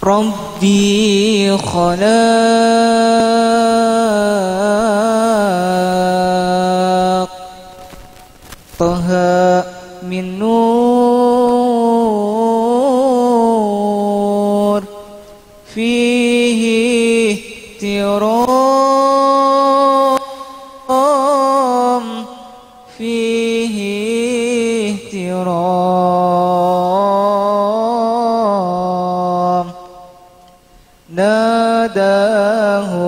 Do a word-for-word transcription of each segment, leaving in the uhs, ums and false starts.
Rabbi khalaq Taha min nur Fihi tiram Fihi tiram Nadahu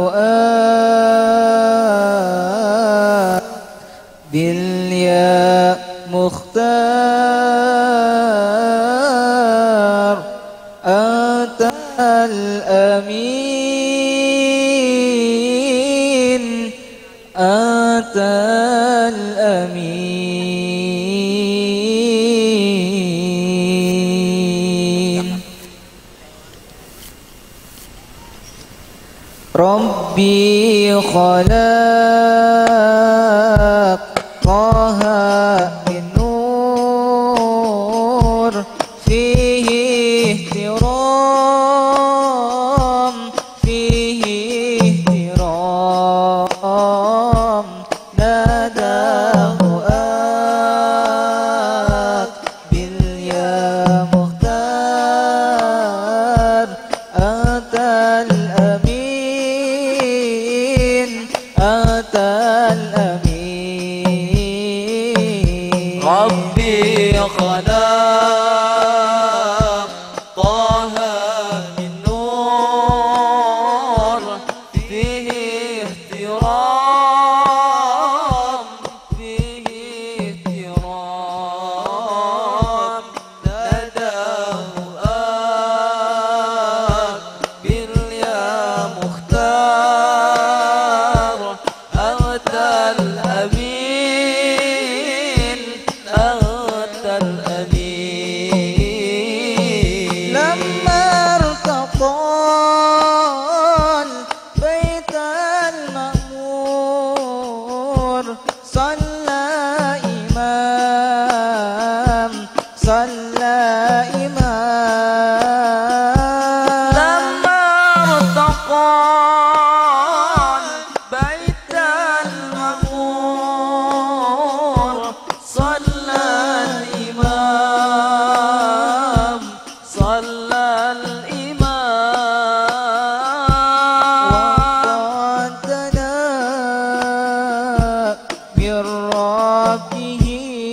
bil ya mukhtar Atal amin Atal amin Rabbi khalaq Taha min nur Fihi ihtiram Fihi ihtiram Nadahu bil ya mukhtar Atal amin Atal amin Rabbi khalaq Taha min nur Fihi ihtiram Fihi ihtiram Nadahu bil ya mukhtar Atal amin Atal amin Lamma irtaqal Baital ma'mur Salla imam Salla imam Lama irtaqal Baital ma'mur Salla al-imam Salla al-imam وقدنا من ربه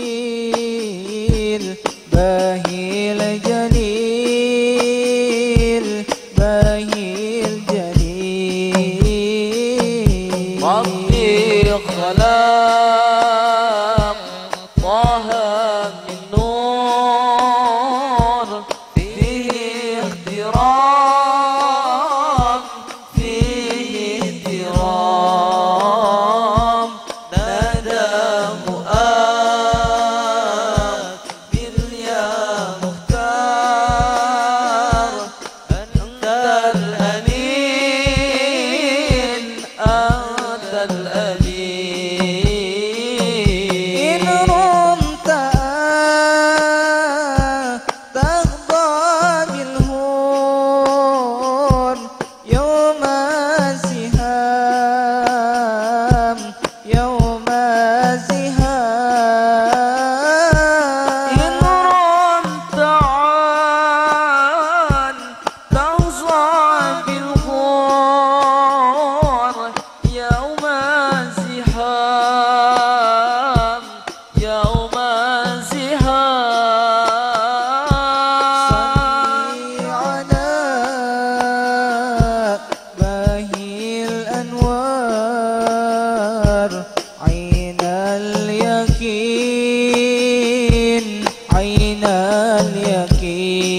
الباهي الجليل باهي الجليل ربي خلق طه من نور فيه اخترام فيه احترام نادى مؤاب باليا مختار أنت الأمين أنت إن الأمين رمت تغضى بالهون يوم الزهام يوم الزهام إن رمت عن تهصى بالغور يوم الزحام يوم الزحام صلي على باهي الأنوار عين اليقين عين اليقين